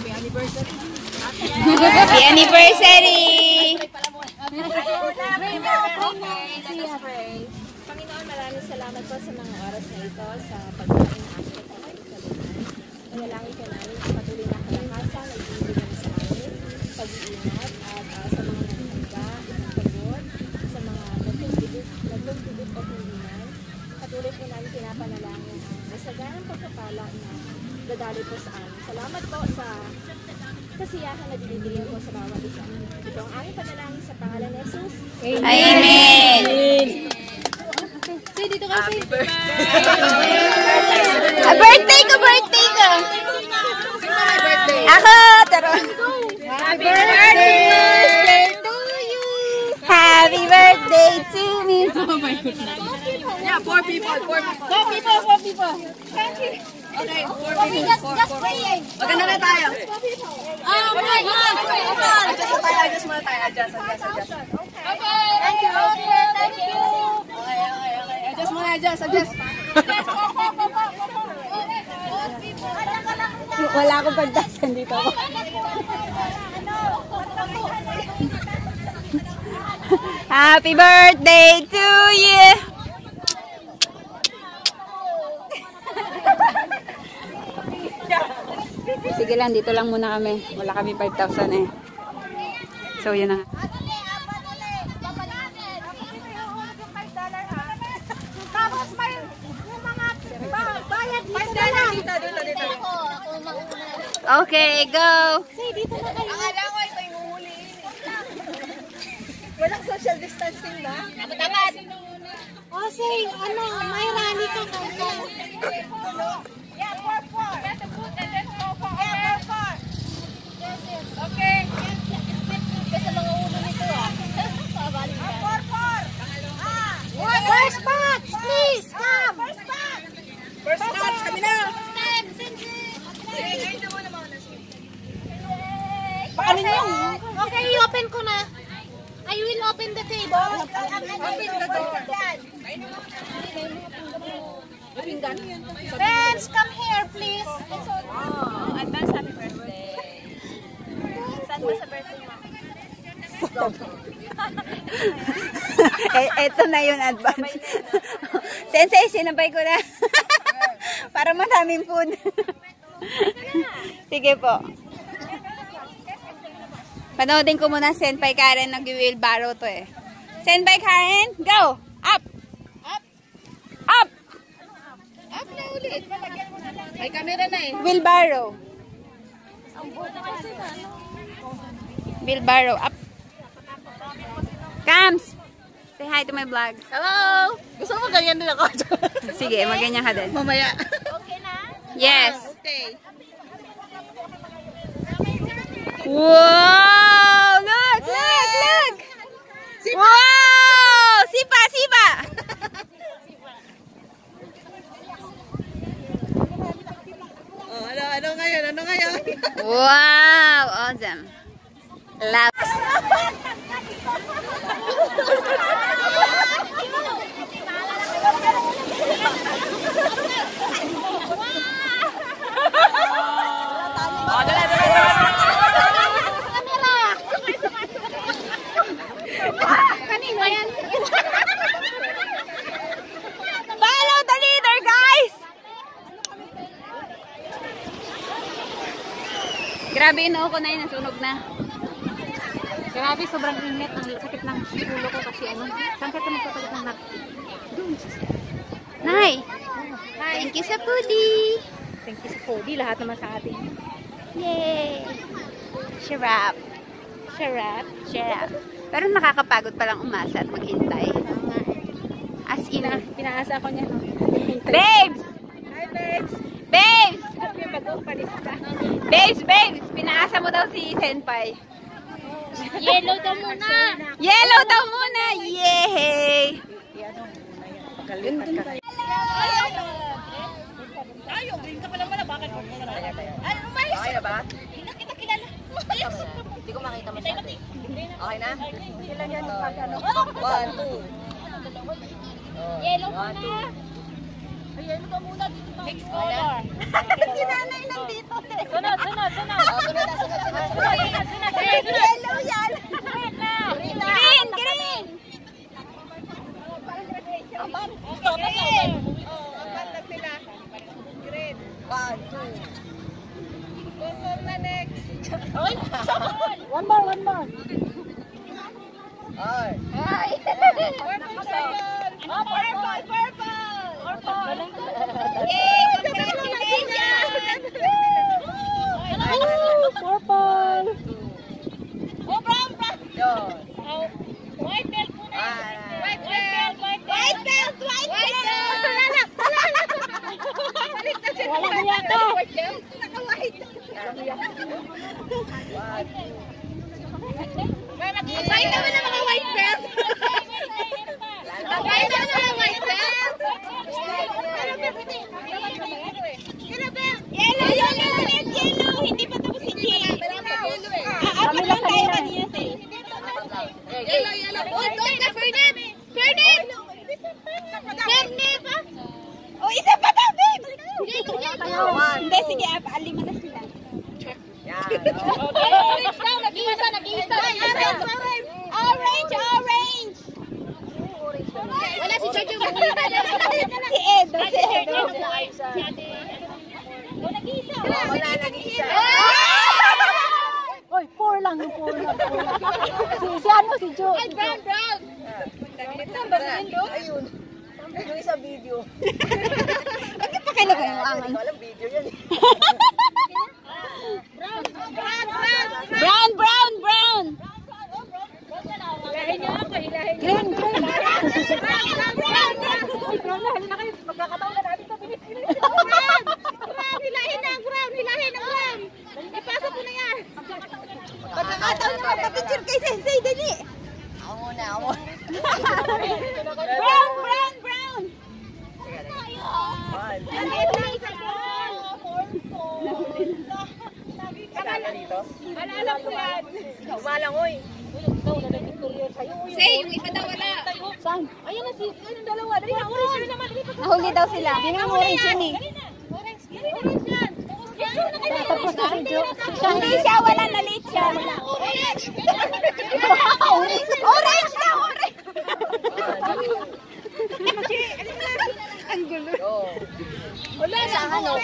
Happy anniversary! Panginoon, maraming salamat po sa mga oras na ito sa pagkain na aking pagkain sa lunan. Manalangin ka namin sa patuloy na kalakasan na ibibigay sa amin, pag-iingat at sa mga nagtangga, pagod, sa mga nagtugtugit o hindinan. Patuloy po namin pinapanalangin ang masaganang pagpapala na dadali po sa amin. Salamat po sa kasiyahan na binibigyan po sa bawat isa. Ito ang aming panalangin sa pangalan ni Jesus. Amen! Say dito ka, say. Birthday ko! Ako! Taro! Happy birthday to you! Happy birthday to me! Yeah, four people. Okay, four people. Just praying. Maganda na tayo. Oh my God! Adjust muna tayo. Adjust. Okay. Thank you. Okay. Adjust muna, adjust. Wala akong pagdasan dito ako. Happy birthday to you! Sige lang, dito lang muna kami. Wala kami 5,000 eh. So, yun na nga. Tapos may mga bayad dito. Okay, go! Say, dito na kayo. Akala ko ito yung huhulihin. Walang social distancing ba? Dapat. Oh, say, may rally ka kayo. Yeah, 4-4. Get the boot and then go for all. 4-4. Yes. Okay. Kasi mga ulo nito ah. 4-4. First spots, please, come. First spots, kami na. Paano niyo? Okay, i-open ko na. I will open the table. Open the door. Friends, come here, please. Advance happy birthday. Saan ba sa birthday mo? Ito na yun, advance. Sensei, sinabay ko na. Para maraming food. Sige po. Panoodin ko muna Senpai Karen, nag-wheelbarrow to eh. Senpai Karen, go! Up! Up na ulit. May camera na eh. Wheelbarrow. Wheelbarrow, up. Cams! Say hi to my vlog. Hello! Gusto mo ganyan din ako? Sige, maganyan ka din. Mamaya. Okay na? Yes. Okay. Wow! Look! Sipa! Wow! Sipa! Oh, ano ngayon? Wow! Awesome. Love. Kanino yan? Follow the leader, guys! Grabe, inoo ko na yun. Nasunog na. Grabe, sobrang init. Ang sakit ng ulo ko kasi saan ka magpapalit ng nakti? Nay! Thank you sa foodie! Thank you sa Cody. Lahat naman sa atin. Yay! Sharap! Pero nakakapagod palang umasa at maghintay. As in. Pinaasa ko niya. Babes! Hi, babes! Babes! May bagong palista. Babes! Pinaasa mo daw si Senpai. Yellow daw muna! Yay! Ayaw, green ka pala pala. Bakit? Ano, umayos? Okay na ba? Hindi kita kilala. Hindi ko makita masyado. Okay na? Ilan yan pag ano? 1, 2. Yellow muna. Ay, yellow ka muna. Dito pa. Mixed color. Si nanay nandito. Sunod. Sunod 1, 2. One more. Ay. Ay! Purple! Yay! Congratulations! Purple! Yun. White belt muna! Ah. White belt! Wala ko yata! Naka-white. One, White naman ang mga white belt. White naman ang mga white belt. Yellow. Hindi pa tapos si Jay. Apat lang tayo kanina sa'yo. Yellow. Oh, doon ka, Fernet. Oh, isa pa daw, babes. Hindi, sige, lima na sila. yan. Nag-iisa! Orange. Wala si Jojo! Si Edo. Wala nag-isa. Oy, 4 lang. Si Jo. Brown. Ayun. Yung isa video. Huwag ka pa kailangan yung angan. Hindi ko alam video yan eh. Brown. Hilahin niyo ako, Green. Brown na kayo. Magkakataon na natin sa Pilipinas. Hilahin ang brown. Ipasok ko na yan. Pagkakataon na magpapicture kay Sensei, dali. Ako muna. Brown. One. Saka dito? Alam ko yan. Umalangoy. Say, yung iba daw wala. Saan? Ayun na yung dalawa. Dali na, orange naman. Nahuli daw sila. Hindi nga orange yan eh. Orange yan. Tapos na si Jo. Hindi siya, wala na late siya. Orange na. Ang gulo. Go. Wala na.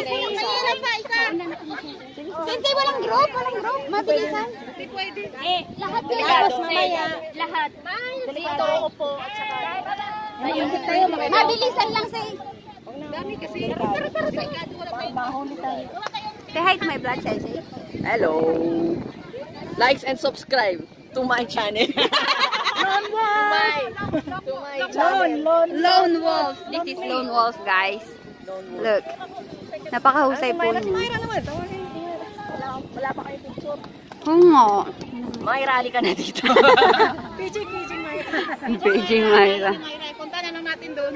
Sensei, walang group. Mabilisan. Lahat delikado. Lahat. Delikado ko po. Mabilisan lang, say. Mahuli tayo. Say hi to my vlog, Sensei. Hello. Likes and subscribe to my channel. To my channel. Lone Wolf. This is Lone Wolf, guys. Look. Napakahusay po niya. Wala pa kayo picture. Oo nga. May rally ka na dito. Beijing Myra. Punta na lang natin doon.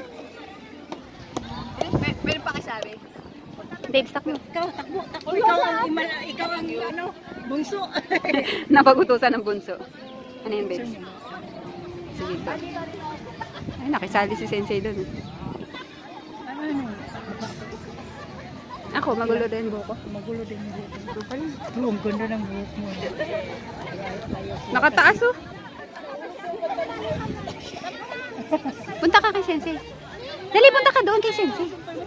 Meron pa kasabi. Babe, stuck mo. Takbo. Ikaw ang bunso. Napagutusan ng bunso. Ano yun, babes? Sige ba? Ay, nakisali si Sensei doon. Ako, magulo din buhok ko. Magulo din yung buhok mo. Ang ganda ng buhok mo. Nakataas oh. Punta ka kay Sensei. Dali, punta ka doon kay Sensei.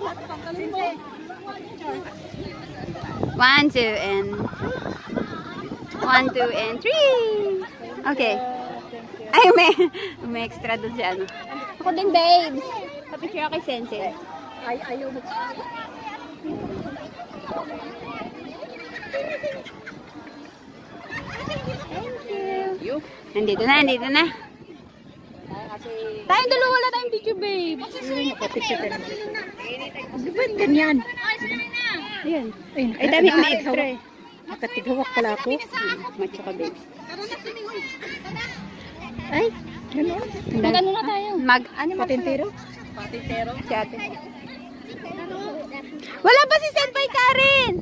1, 2, and 3. Okay. Ay, may extra doon siya, ano. Ako din, babes. Papicture ako kay Sensei. Ay, ayaw mo. Thank you. Nandito na. Tayong dalawa, wala tayong picture, babe. Nakapicture ka naman. Di ba ganyan? Ayan. Ay, dami ang extra eh. Nakatigawak pala ako. Macho ka, babe. Ay, gano'n. Mag-ano na tayo? Ano Patintero? Si ate. Wala ba si Senpai Karen?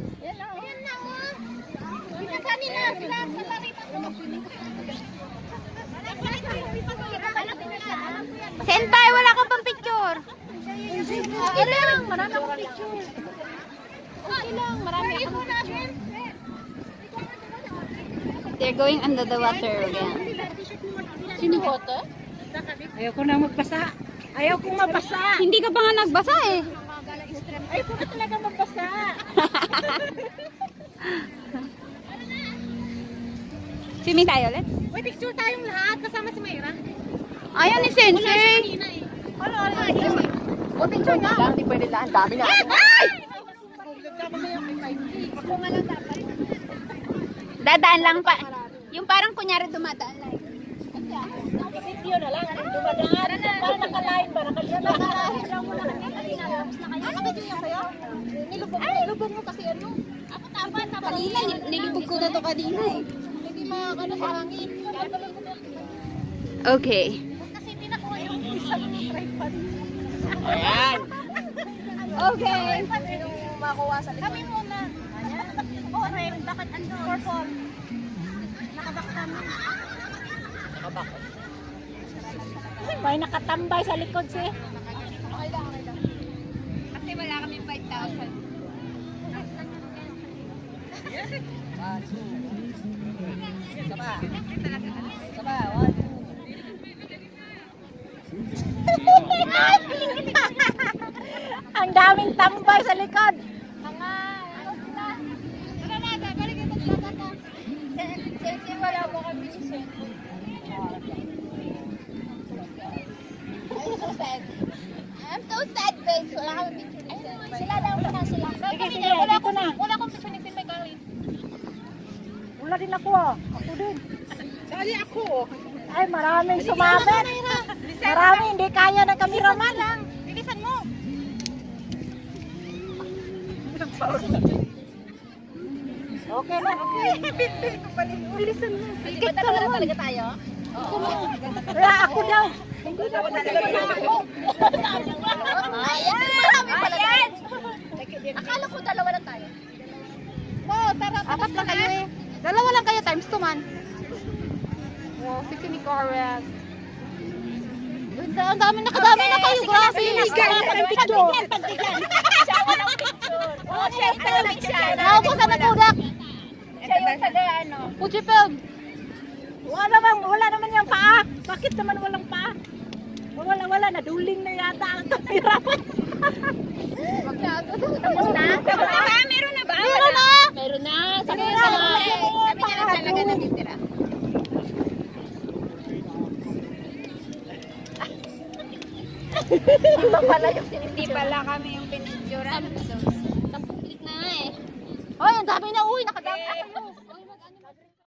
Senpai, wala ka pang picture. Okay lang, marami akong picture. Okay lang, marami akong picture. They're going under the water again. Sino photo? Ayaw ko na magbasa. Ayaw kong mabasa. Hindi ka pa nga nagbasa eh. Ayaw ko na talaga magbasa. Swimming tayo ulit? Uy, picture tayong lahat kasama si Mayra. Ayaw ni Sensei. O, picture na lang. Hindi pwede lang. Dami na. Ay! Dadaan lang pa. Yung parang kunyari dumadaan lang. Video na lang. Dumadaan. Para nakalain ba? Nakalain lang mo na. Nakabidyo yan kayo? Nilubog mo kasi ano? Ako tapat. Kanina, nilubog ko na to kanina eh. Hindi makakano sa hangin. Okay. Kasi hindi nakuha yung isang tripod. Ayan. Okay. Yung makuha sa likod. Kami muna. Oh, Rem, bakit ano? Purple. Nakabak kami. Nakabak. May nakatambay sa likod siya. Okay lang. Kasi wala kami 5,000. Saba. Saba. 1, 2. Ang daming tambay sa likod. Sensei, wala mo kami ni Sensei. I'm so sad, babe. Wala kami picture ni Sensei. Sila lang na sila. Sige, Wala akong picture ni Sensei Carly. Wala din ako. Ako din. Sali ako. Ay, maraming sumabit. Marami, hindi kaya ng kameraman lang. Bilisan mo. Okay na. Bilisan mo. Ikit ka naman. Talaga tayo? Kaya ako daw. Marami pala tayo. Akala ko dalawa lang tayo. Apat lang kayo eh. Dalawa lang kayo times 2 man. Wow, si ni Correct. Ang dami nakadami na kayo. Grabe. Pagtigyan. Oh, syempre na picture. Ako sa natudak. Siya yung taga ano. Pujipeg. Wala naman yung paa. Bakit naman walang paa? Wala. Naduling na yata ang kamera. Tapos na? Tapos na ba? Meron na ba? Meron na. Meron na. Sabi Meron niya na. sabi niya lang talaga natitira. Hindi pala kami yung pinicturan. 10 click na eh. Hoy, ang dami na. Uy, nakadami na kayo.